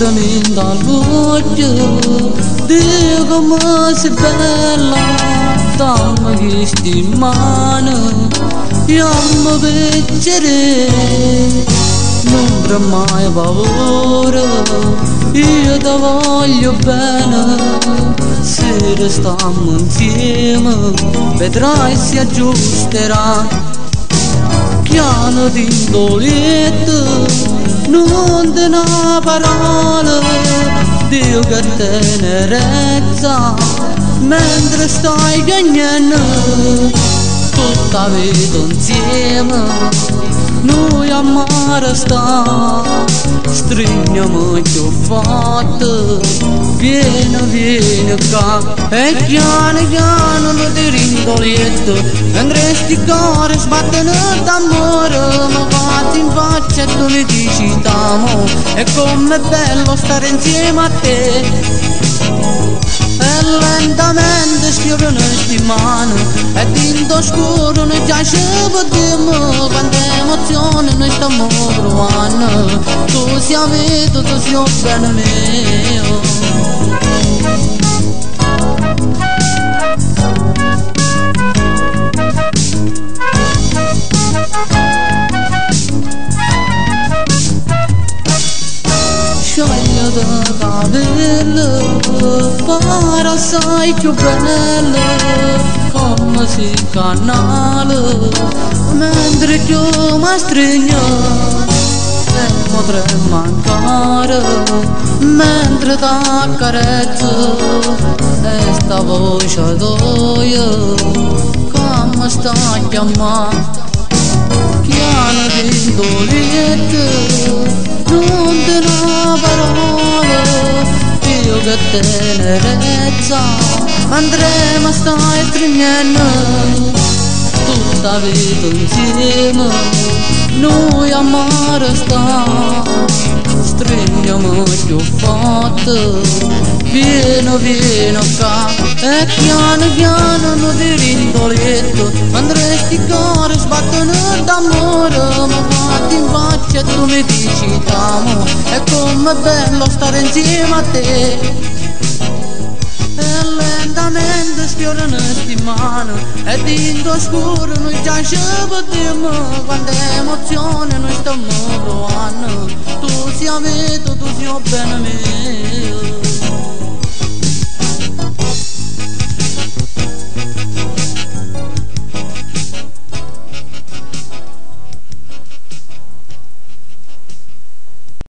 guardami dall'occhio, Dio come sei bella, dammi questa mano, io mi piacerei, non avrò mai paura, io ti voglio bene, se restiamo insieme, vedrai si aggiusterà. Piano di dolente, non te una parola, Dio che tenerezza, mentre stai cagnando, tutta vita insieme, noi amare sta, stringiamo più forte, vieni qua, e piano piano lo ti rindolietto, mentre sti cuori sbattono d'amore, ma fatti in faccia e tu mi dici t'amo, e com'è bello stare insieme a te. E lentamente sfiorano sti mani, e dentro scuro noi già ci vediamo, quante emozioni noi stiamo provando, tu sei amico, tu sei bene mio. Scioglie da capello, para assai più bello, come si canale, mentre più mi stringo, e potrei mancare, mentre t'accarezzo, e sta voce tua, come sta a chiamare, piano di dolente, non te una parola, io che tenerezza, andremo stai stringendo, tutta vita insieme, noi amare sta, stringiamo più forte, vieni qua, e piano piano non ti rindoletto, mentre sti cuori sbattono d'amore, ma fatti in faccia e tu mi dici t'amo, e com'è bello stare insieme a te. E lentamente sfiorano sti mani, e dentro scuro noi già ci vediamo, quante emozioni noi stiamo provando, tu sei amico, tu sei bene mio.